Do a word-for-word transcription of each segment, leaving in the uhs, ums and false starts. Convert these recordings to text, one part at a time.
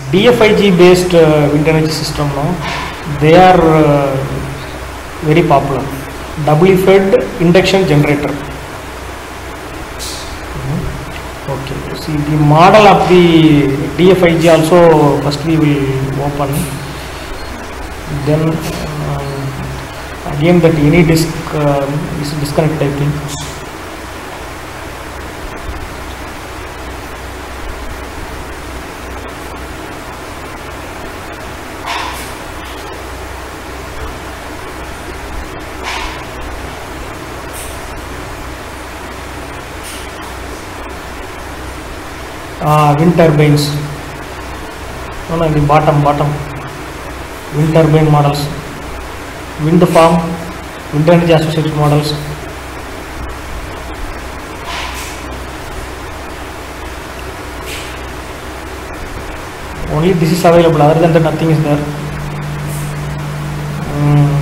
D F I G based uh, wind energy system, no, they are uh, very popular. Double Fed Induction Generator. Mm-hmm. Okay, see the model of the D F I G also first we will open. Then uh, again that any disk uh, is disconnected, I think. Uh, wind turbines. No, no, the bottom, bottom. Wind turbine models. Wind farm, wind energy associated models. Only this is available. Other than that, nothing is there. Mm.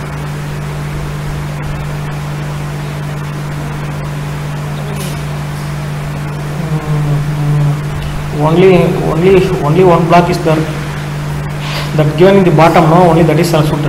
Only, only, only one block is there. That given in the bottom, no, only that is selected.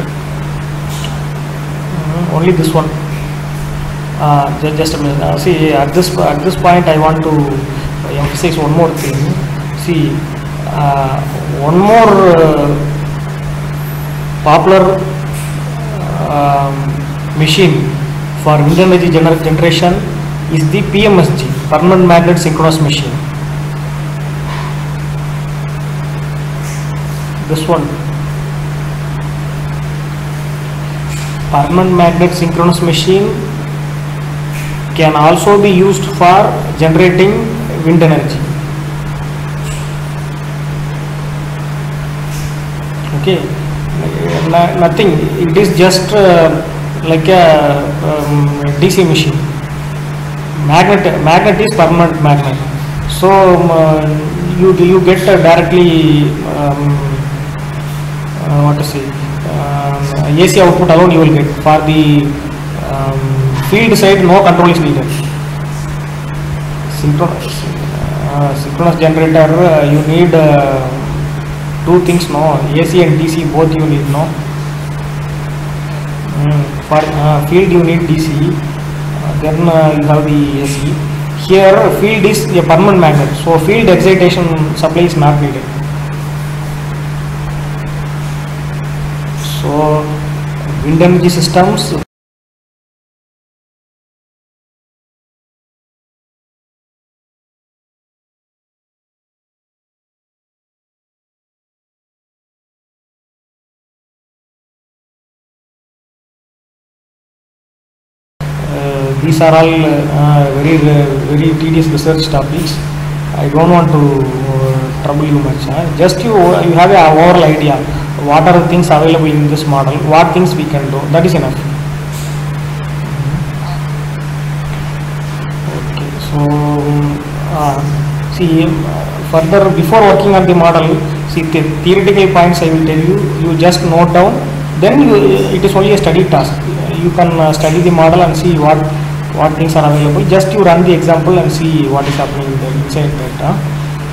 Mm, only this one. Uh, just, just a minute. Uh, see, at this at this point, I want to emphasize one more thing. See, uh, one more uh, popular uh, machine for wind energy gener generation is the P M S G, permanent magnet synchronous machine. This one, permanent magnet synchronous machine, can also be used for generating wind energy. Okay, nothing, it is just uh, like a um, D C machine. Magnet, magnet is permanent magnet. So um, uh, you you get uh, directly um, Uh, what to say, uh, A C output alone you will get. For the um, field side, no control is needed. Synchronous, uh, synchronous generator, uh, you need uh, two things, no, A C and D C both you need, no. Mm, for uh, field you need D C, uh, then uh, you have the A C. Here field is a permanent magnet, so field excitation supply is not needed. So wind energy systems, uh, these are all uh, very very tedious research topics. I don't want to uh, trouble you much. Huh? Just you you have a overall idea. What are the things available in this model? What things we can do? That is enough. Okay. So uh, see further before working on the model. See the theoretical points I will tell you. You just note down. Then you, it is only a study task. You can uh, study the model and see what what things are available. Just you run the example and see what is happening inside that. Huh?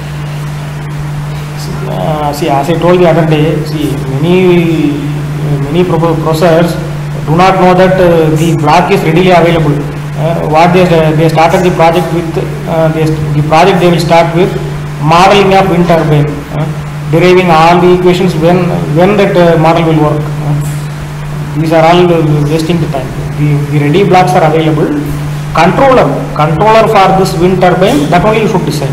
Uh, see, as I told the other day, see many many processors do not know that uh, the block is readily available. Uh, what they they started the project with, uh, they, the project they will start with modeling of wind turbine, uh, deriving all the equations when when that uh, model will work. Uh, these are all uh, wasting the time. The, the ready blocks are available. Controller controller for this wind turbine, that only you should design.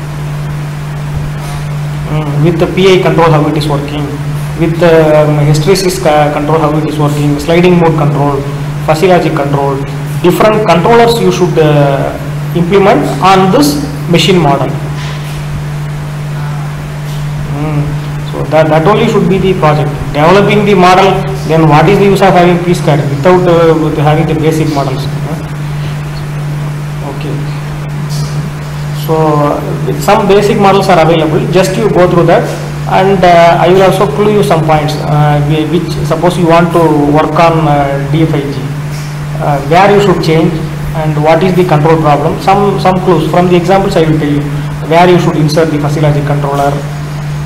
With the P I control how it is working, with the um, hysteresis control how it is working, sliding mode control, physiologic control, different controllers you should uh, implement on this machine model. Mm. So that, that only should be the project. Developing the model, then what is the use of having P S C A D without uh, with having the basic models? Okay. So uh, some basic models are available. Just you go through that, and uh, I will also clue you some points. Uh, which suppose you want to work on uh, D F I G, uh, where you should change and what is the control problem. Some some clues from the examples I will tell you. Where you should insert the physiologic controller,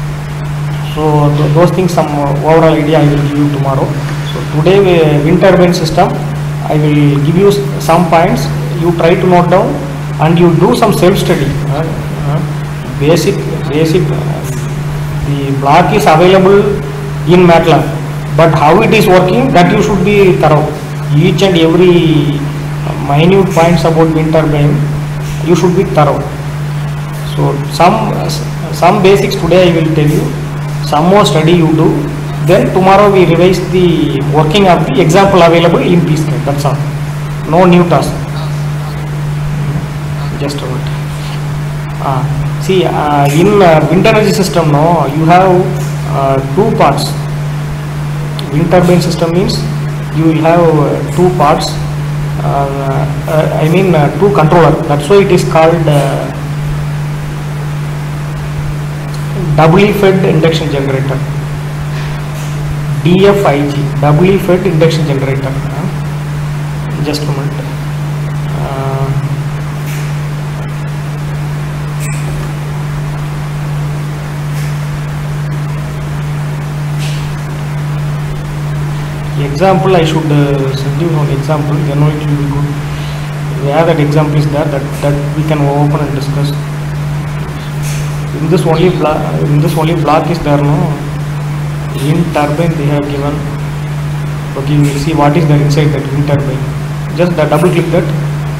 So th those things, some overall idea I will give you tomorrow. So today uh, wind turbine system, I will give you some points. You try to note down and you do some self study. Uh, uh, basic basic. Uh, the block is available in MATLAB, but how it is working, that you should be thorough. Each and every minute points about wind turbine, you should be thorough. So some some basics today I will tell you, some more study you do, then tomorrow we revise the working of the example available in P SCAD. That's all. No new task. Just a minute. Uh, see, uh, in uh, wind energy system, no, you have uh, two parts. Wind turbine system means you will have uh, two parts. Uh, uh, I mean uh, two controller. That's why it is called uh, Double Fed Induction Generator. D F I G, Double Fed Induction Generator. Uh, just a minute. Uh, example, I should uh, send you one example, then only it will be good. Where that example is there, that, that we can open and discuss. In this only block, in this only block is there, no? Wind turbine they have given. Okay, you will see what is there inside that wind turbine. Just the double click that.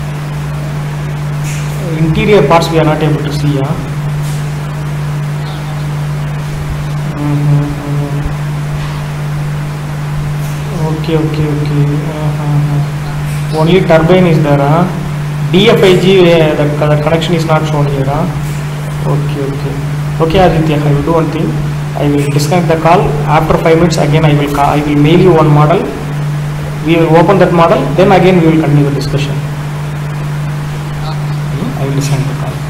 Interior parts we are not able to see. Yeah? Mm-hmm. Okay, okay, okay. Uh-huh. Only turbine is there. Huh? D F I G, uh, that, that connection is not shown here. Huh? Okay, okay. Okay, Aditya, I will do one thing. I will disconnect the call. After five minutes, again I will call, I will mail you one model. We will open that model. Then again we will continue the discussion. I will disconnect the call.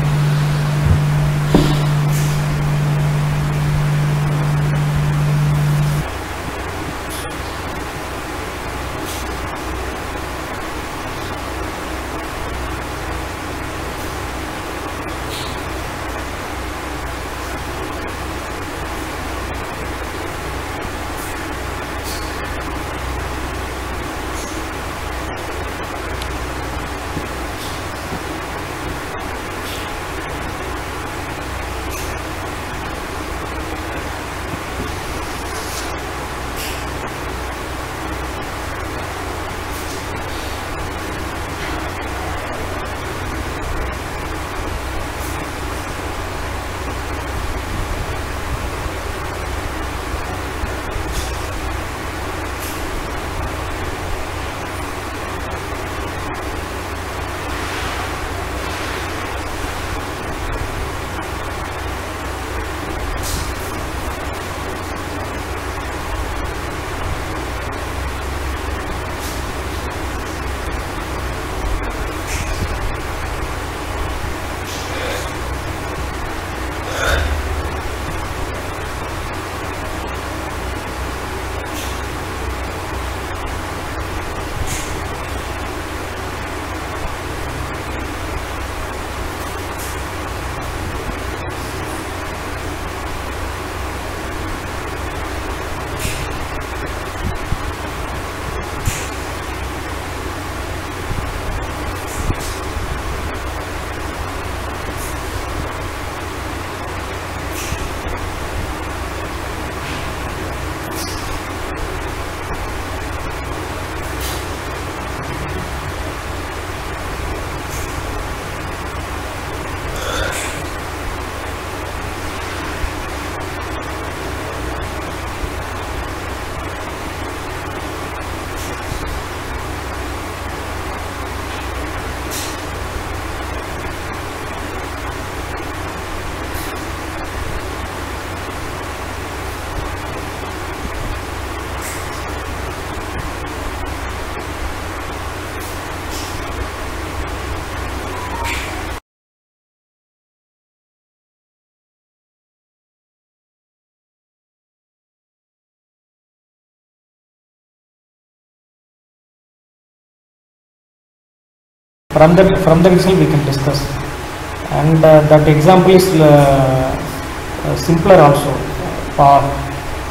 From that, from the result we can discuss, and uh, that example is uh, uh, simpler also. For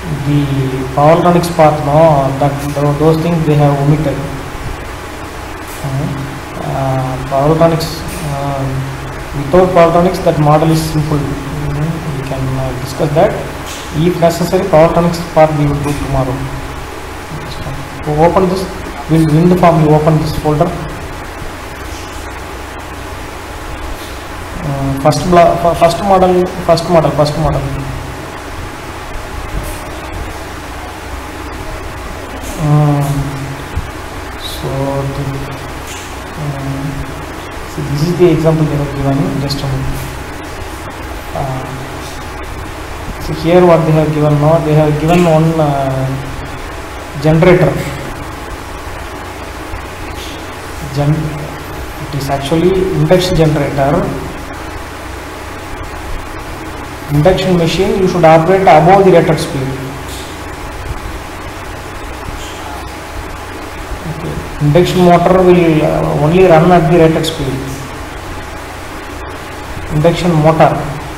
the power electronics part, no, that those things they have omitted. Uh, power electronics, uh, without power electronics, that model is simple. Mm, we can uh, discuss that. If necessary, power electronics part we will do tomorrow. So open this wind wind farm. You open this folder. Uh, first block, first model, first model, first model. Um, so the, um, so this is the example they have given. Just a minute. Uh, so here what they have given now, they have given one uh, generator. Gen it is actually induction generator. Induction machine you should operate above the rated speed. Okay. Induction motor will uh, only run at the rated speed. Induction motor.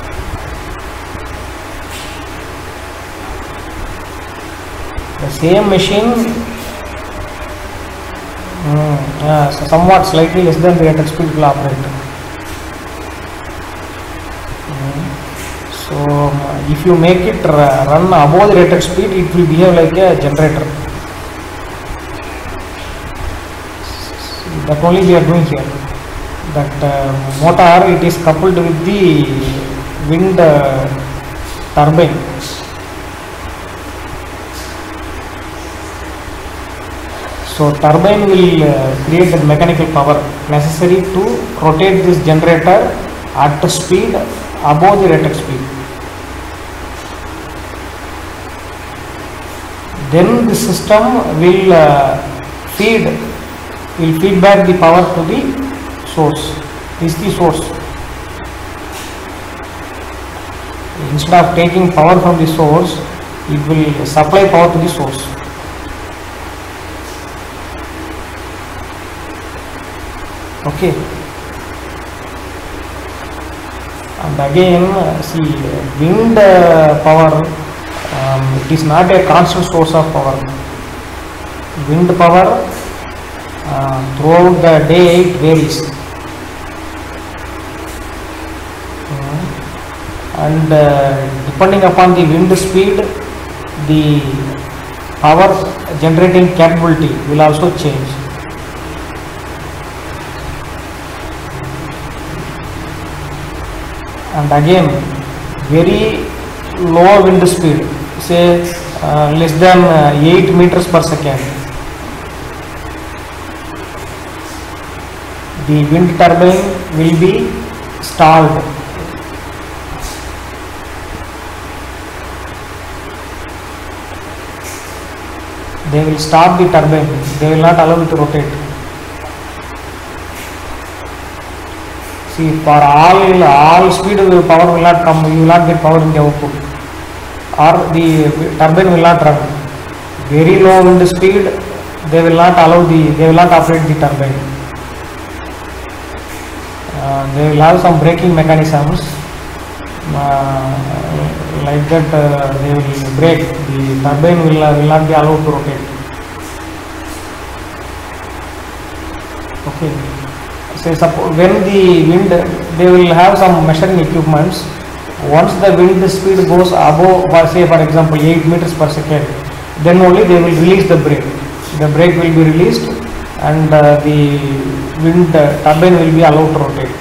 The same machine, um, uh, so somewhat slightly less than the rated speed will operate. Um, so uh, if you make it uh, run above the rated speed, it will behave like a generator. So that only we are doing here. That uh, motor, it is coupled with the wind uh, turbine. So turbine will uh, create the mechanical power necessary to rotate this generator at the speed above the rated speed. Then the system will uh, feed will feed back the power to the source. This is the source. Instead of taking power from the source, it will supply power to the source. Okay. And again, uh, see, wind uh, power, um, it is not a constant source of power. Wind power uh, throughout the day it varies. Uh, and uh, depending upon the wind speed, the power generating capability will also change. And again, very low wind speed, say uh, less than uh, eight meters per second, the wind turbine will be stalled. They will stop the turbine, they will not allow it to rotate. See, for all all speed power will not come, you will not get power in the output, or the turbine will not run. Very low wind speed, they will not allow the, they will not operate the turbine. Uh, they will have some braking mechanisms, uh, like that uh, they will brake, the turbine will, uh, will not be allowed to rotate. Okay. Say suppose when the wind, they will have some measuring equipments. Once the wind speed goes above, say for example eight meters per second, then only they will release the brake. The brake will be released and uh, the wind uh, turbine will be allowed to rotate.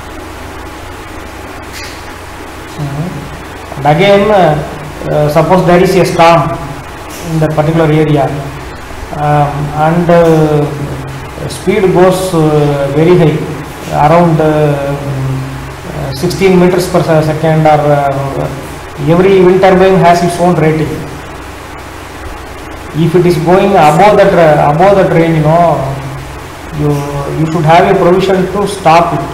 Mm-hmm. And again, uh, uh, suppose there is a storm in that particular area, um, and uh, speed goes uh, very high, around uh, sixteen meters per second, or uh, every wind turbine has its own rating. If it is going above that uh, above that range, you know, you you should have a provision to stop it.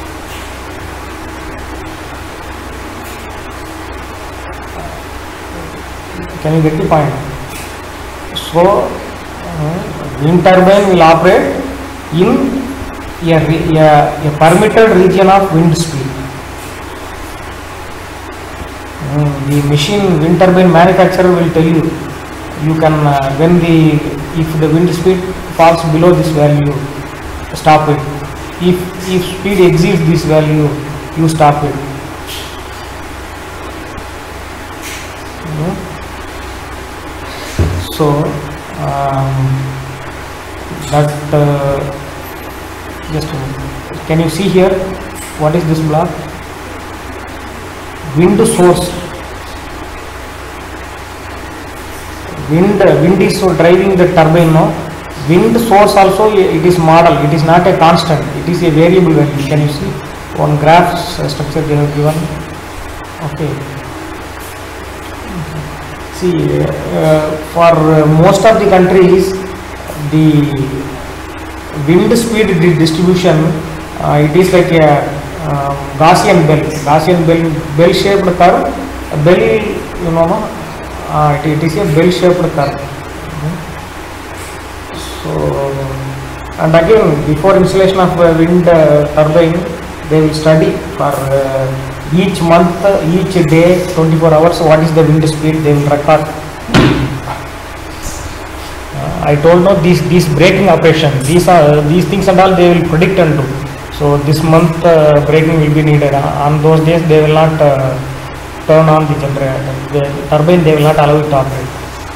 Can you get the point? So uh, wind turbine will operate in a, a, a permitted region of wind speed. Mm, the machine wind turbine manufacturer will tell you, you can uh, when the if the wind speed falls below this value, stop it. If if speed exceeds this value, you stop it. Mm. So um, that uh, just a minute. Can you see here what is this block? Wind source. Wind wind is so driving the turbine. No, wind source also it is model. It is not a constant. It is a variable value. Can you see on graph structure they have given? Okay. See, uh, for most of the countries, the wind speed distribution uh, it is like a uh, Gaussian bell, Gaussian bell, bell shaped curve. Bell, you know, uh, it, it is a bell shaped curve. So, and again, before installation of a wind uh, turbine, they will study for uh, each month, each day, twenty-four hours, what is the wind speed, they will record. Uh, I told no, these these braking operation, these are these things and all they will predict and do. So this month uh, braking will be needed. Uh, on those days they will not uh, turn on the generator, the turbine they will not allow it to operate.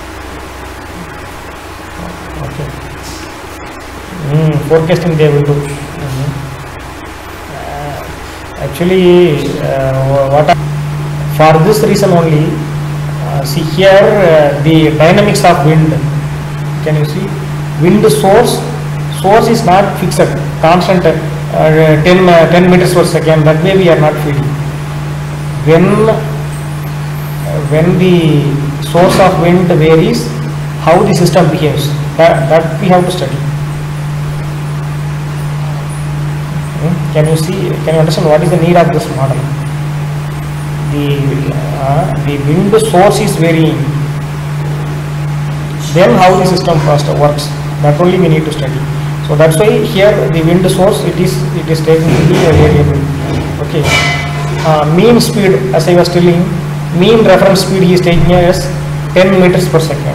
Okay. Mm, forecasting they will do. Mm-hmm. uh, actually, uh, what I, for this reason only, uh, see here uh, the dynamics of wind. Can you see? Wind source, source is not fixed, constant. Uh, ten, uh, ten meters per second, that way we are not feeding. When, uh, when the source of wind varies, how the system behaves, that, that we have to study. Hmm? Can you see, can you understand what is the need of this model? The, uh, the wind source is varying, then how the system first works, that only we need to study. So that's why here the wind source it is it is taken to be a variable. Okay. Uh, mean speed, as I was telling, mean reference speed he is taking as ten meters per second.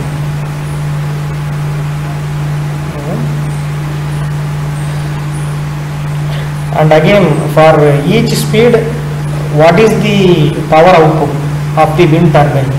And again for each speed, what is the power output of the wind turbine?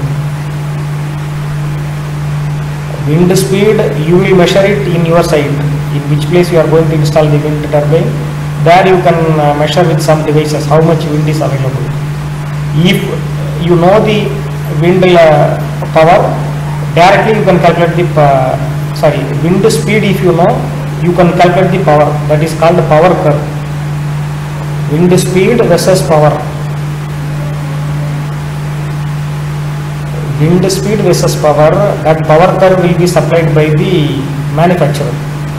Wind speed you will measure it in your site. In which place you are going to install the wind turbine, there you can uh, measure with some devices how much wind is available. If you know the wind uh, power, directly you can calculate the uh, sorry wind speed. If you know, you can calculate the power. That is called the power curve. Wind speed versus power. Wind speed versus power. That power curve will be supplied by the manufacturer.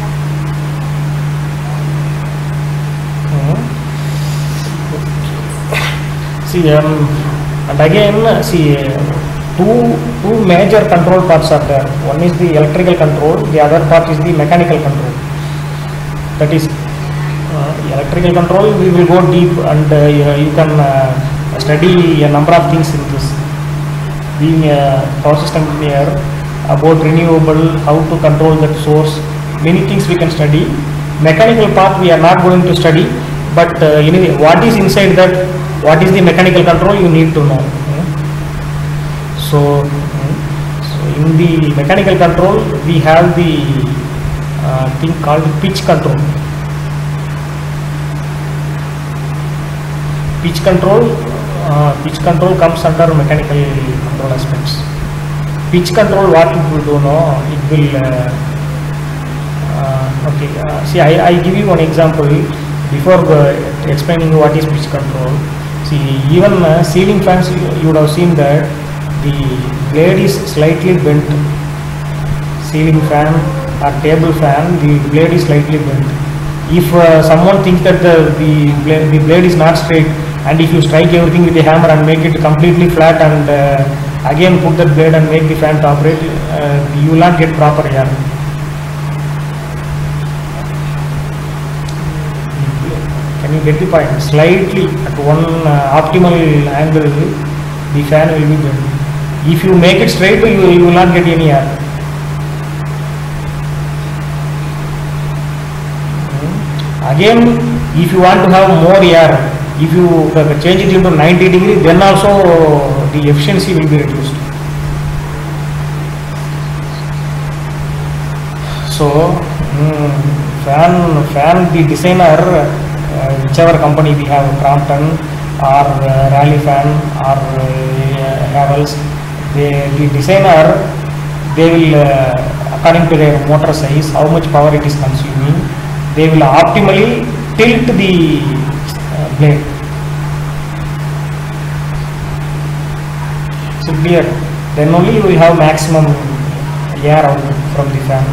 See, um, and again, see, two two major control parts are there. One is the electrical control, the other part is the mechanical control. That is, uh, electrical control we will go deep, and uh, you, you can uh, study a number of things in this. Being a power system engineer, about renewable, how to control that source, many things we can study. Mechanical part we are not going to study, but uh, anyway, what is inside that? What is the mechanical control you need to know. So, so in the mechanical control we have the uh, thing called pitch control. Pitch control, uh, pitch control comes under mechanical control aspects. Pitch control, what it will do, no, it will uh, uh, okay. Uh, see, I, I give you one example before uh, explaining what is pitch control. See, even uh, ceiling fans, you, you would have seen that the blade is slightly bent. Ceiling fan or table fan, the blade is slightly bent. If uh, someone thinks that the, the, blade, the blade is not straight, and if you strike everything with a hammer and make it completely flat and uh, again put that blade and make the fan to operate, uh, you will not get proper air. Can you get the point? Slightly at one uh, optimal angle, the fan will be bent. If you make it straight, you, you will not get any air. Again, if you want to have more air, if you change it into ninety degree, then also the efficiency will be reduced. So, mm, fan, fan the designer, uh, whichever company we have, Crompton or uh, Raleigh fan or uh, Havels, they, the designer, they will, uh, according to their motor size, how much power it is consuming, they will optimally tilt the uh, blade. So clear, then only you will have maximum air output from the fan.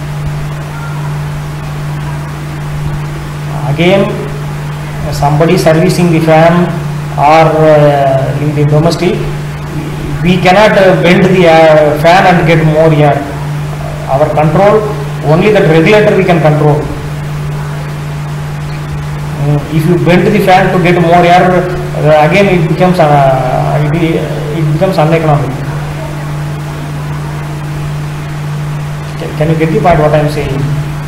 Again, uh, somebody servicing the fan or uh, in the domestic, we cannot uh, bend the uh, fan and get more air. Our control, only that regulator we can control. Uh, if you bend the fan to get more air, uh, again it becomes uh, it, it becomes uneconomic. Can, can you get the point what I am saying?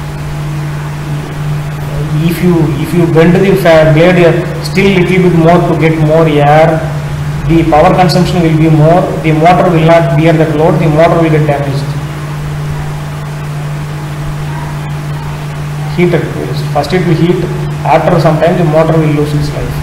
If you if you bend the blade still little bit more to get more air, the power consumption will be more, the motor will not bear that load, the motor will get damaged. Heat at first. First it will heat, after some time the motor will lose its life.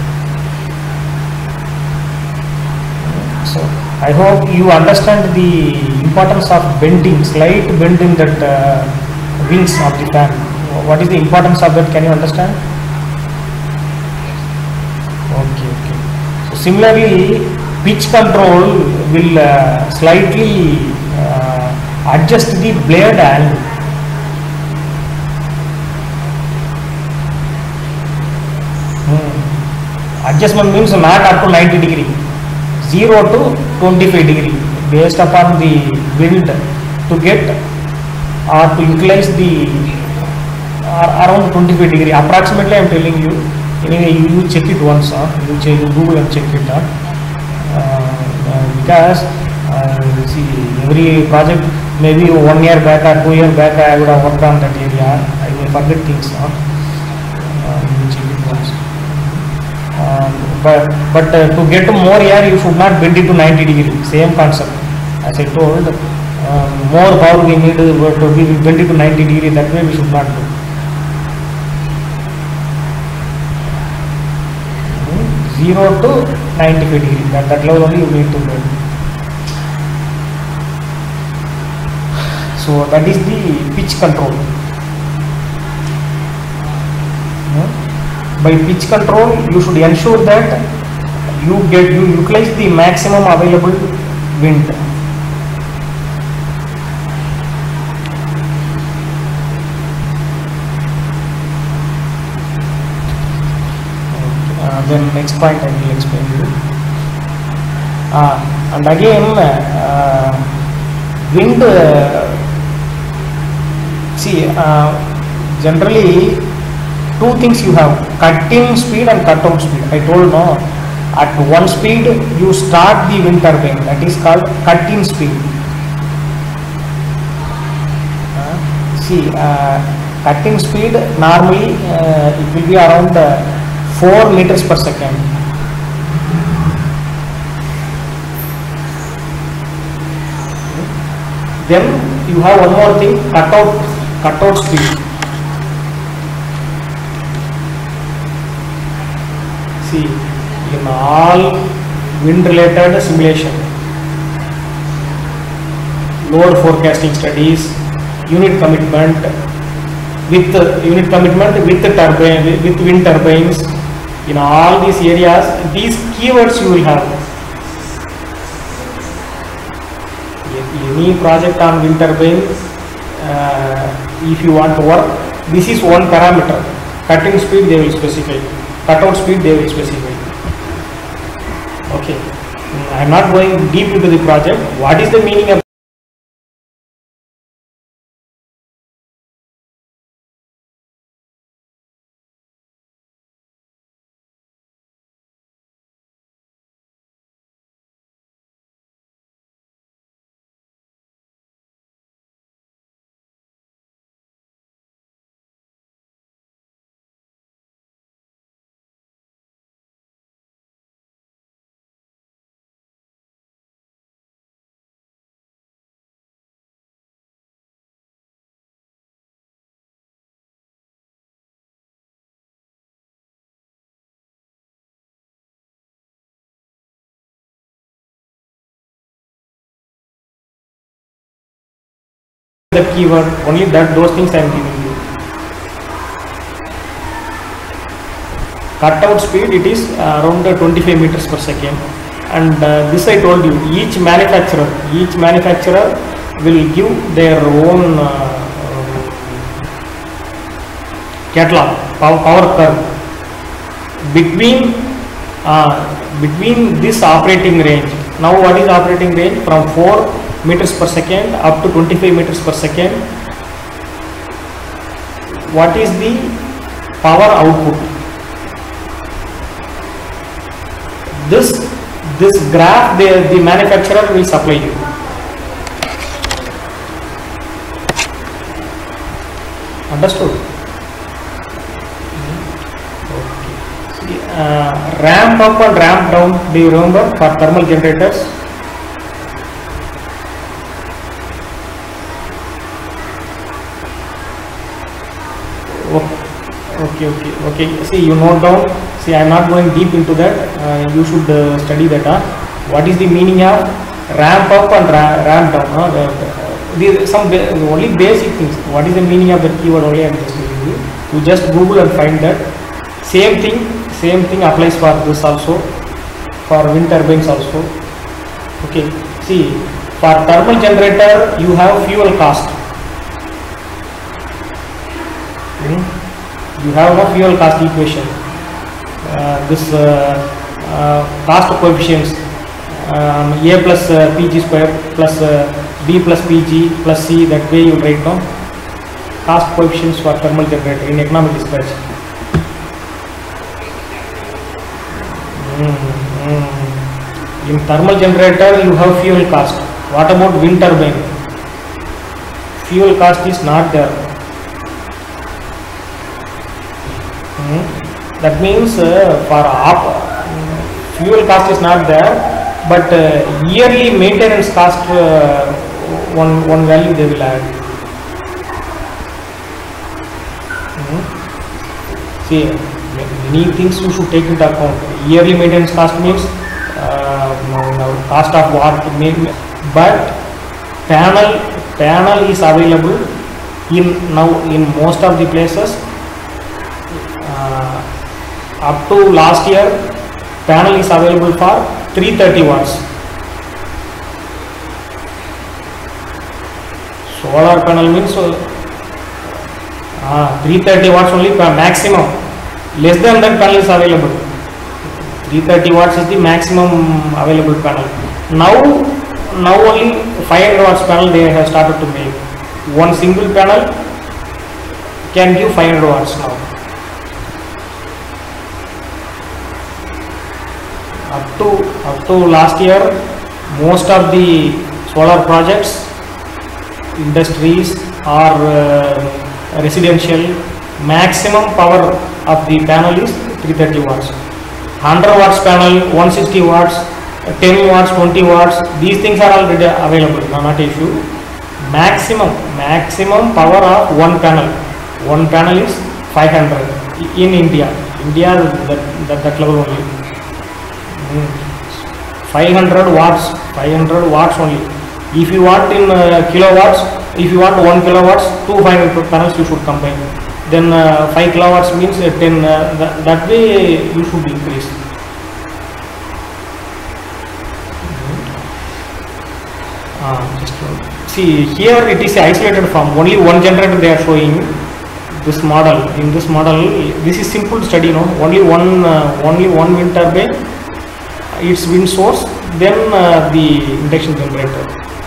So I hope you understand the importance of bending, slight bend in that uh, wings of the fan. What is the importance of that? Can you understand? Okay, okay. So similarly, pitch control will uh, slightly uh, adjust the blade angle. Hmm. Adjustment means not up to ninety degree, zero to twenty-five degree, based upon the wind to get or to utilize the around twenty-five degree approximately. I am telling you. Anyway, you, you check it once. Huh? You, check, you Google and check it. Huh? Uh, uh, because uh, see, every project maybe one year back or two years back I would have worked on that area. I will forget things. Huh? Uh, you check it once. Um, but but uh, to get more air, you should not bend it to ninety degree. Same concept. As I told, uh, more power we need to be bend it to ninety degree. That way we should not do. zero to ninety-five degree, that, that level only you need to bend. So that is the pitch control. By pitch control, you should ensure that you get you utilize the maximum available wind. Then next point I will explain you. Uh, and again, uh, wind. Uh, see, uh, generally, two things you have: cut-in speed and cut-out speed. I told no. At one speed, you start the wind turbine. That is called cut-in speed. Uh, see, uh, cut-in speed normally uh, it will be around. Uh, four meters per second. Then you have one more thing, cutout, cutout speed. See, in all wind related simulation, load forecasting studies, unit commitment, with uh, unit commitment with the turbine, with wind turbines, in all these areas, these keywords you will have. Any project on wind turbine, uh, if you want to work, this is one parameter. Cutting speed they will specify, cutout speed they will specify. Okay, I am not going deep into the project. What is the meaning of the keyword, only that those things I am giving you. Cutout speed, it is uh, around uh, twenty-five meters per second, and uh, this I told you, each manufacturer each manufacturer will give their own uh, uh, catalog, power, power curve between uh, between this operating range. Now what is operating range? From four meters per second up to twenty-five meters per second. What is the power output? This this graph the, the manufacturer will supply you. Understood? Okay. See, uh, ramp up and ramp down, do you remember, for thermal generators? Okay, okay, okay. See, you note down. See, I am not going deep into that. Uh, you should uh, study that. Huh? What is the meaning of ramp up and ra ramp down? Huh? The, the, some ba only basic things. What is the meaning of the keyword? Only I am just telling you. You just Google and find that. Same thing. Same thing applies for this also. For wind turbines also. Okay. See, for thermal generator, you have fuel cost. Hmm? You have no fuel cost equation. Uh, this uh, uh, cost coefficients um, A plus uh, P G square plus uh, B plus P G plus C, that way you write down cost coefficients for thermal generator in economic dispatch. Mm, mm. In thermal generator you have fuel cost. What about wind turbine? Fuel cost is not there. That means uh, for op uh, fuel cost is not there, but uh, yearly maintenance cost uh, one one value they will add. Mm-hmm. See, many things you should take into account. Yearly maintenance cost means uh, cost of what, but panel panel is available in now in most of the places. Uh, Up to last year, panel is available for three hundred thirty watts. Solar panel means uh, three hundred thirty watts only per maximum. Less than that panel is available. three hundred thirty watts is the maximum available panel. Now, now only five hundred watts panel they have started to make. One single panel can give five hundred watts now. Up to up to last year, most of the solar projects, industries or uh, residential, maximum power of the panel is three hundred thirty watts. one hundred watts panel, one hundred sixty watts, ten watts, twenty watts. These things are already available. No, not issue. Maximum maximum power of one panel. One panel is five hundred in India. India that that, that level only. five hundred watts, five hundred watts only. If you want in uh, kilowatts, if you want one kilowatts, two five hundred panels you should combine. Then uh, five kilowatts means uh, ten. Uh, th that way you should increase. Uh, just see here it is isolated from only one generator they are showing. This model, in this model, this is simple study. No, only one, uh, only one wind turbine. Its wind source, then uh, the induction generator.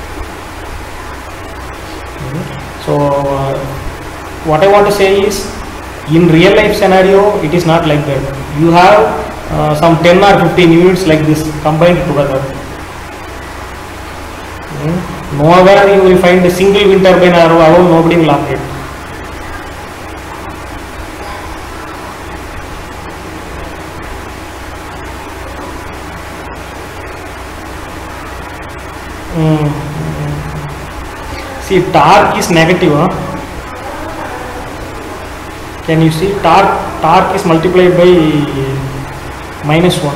Mm-hmm. So uh, what I want to say is, in real life scenario it is not like that. You have uh, some ten or fifteen units like this combined together. Mm-hmm. Nowhere you will find a single wind turbine or alone, nobody will operate. Mm. See, torque is negative. Huh? Can you see torque? Torque is multiplied by minus one.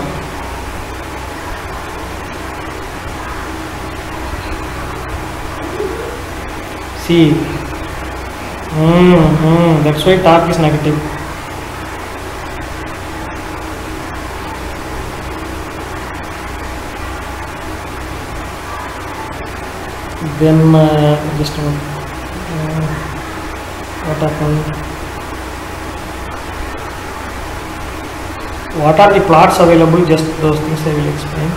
See, mm, mm, that's why torque is negative. Then uh, just a minute. Uh, what happened? What are the plots available? Just those things I will explain.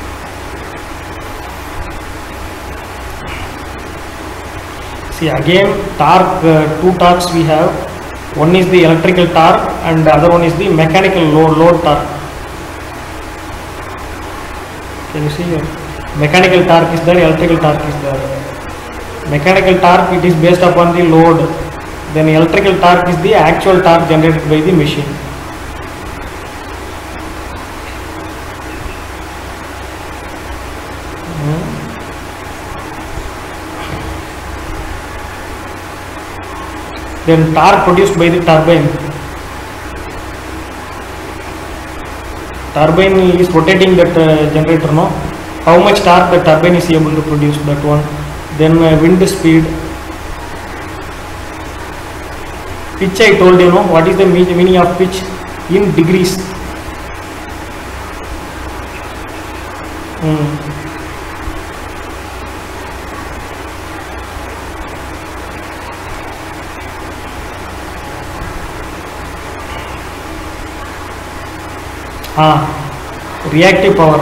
See, again torque, uh, two torques we have. One is the electrical torque and the other one is the mechanical load, load torque. Can you see here? Mechanical torque is there, electrical torque is there. Mechanical torque, it is based upon the load. Then electrical torque is the actual torque generated by the machine. Then torque produced by the turbine. Turbine is rotating that uh, generator, no? How much torque the turbine is able to produce, that one. Then uh, wind speed. Pitch I told you, no? What is the meaning of pitch? In degrees. Hmm. Ah, reactive power.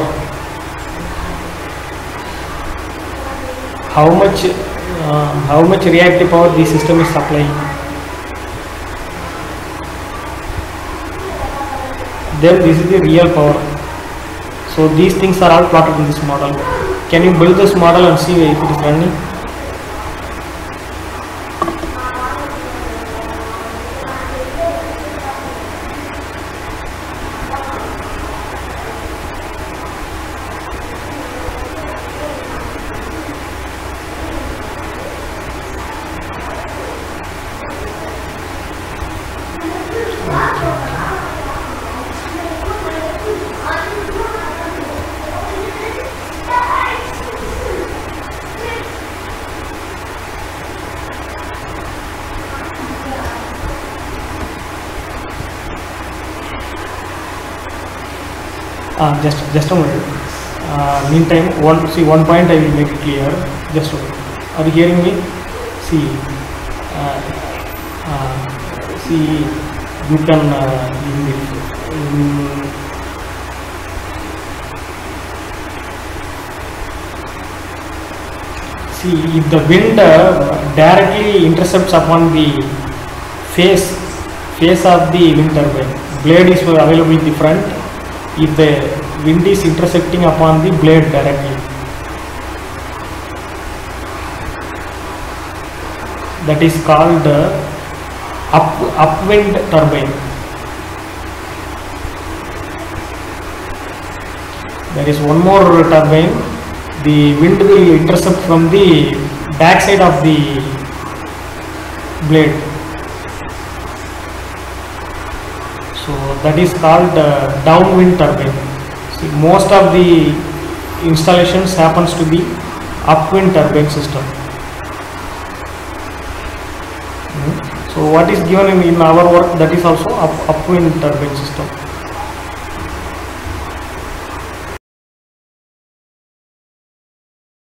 How much, uh, how much reactive power the system is supplying. Then this is the real power. So these things are all plotted in this model. Can you build this model and see if it is running? Ah, just just a minute. Uh, meantime, one see one point I will make it clear. Just a minute. Are you hearing me? See, uh, uh, see, you can uh, um, see if the wind uh, directly intercepts upon the face face of the wind turbine. Blade is available in the front. If the wind is intersecting upon the blade directly, that is called uh, up, upwind turbine. There is one more turbine. The wind will intercept from the back side of the blade. So that is called uh, downwind turbine. See, most of the installations happens to be upwind turbine system. Mm-hmm. So what is given in, in our work, that is also up, upwind turbine system.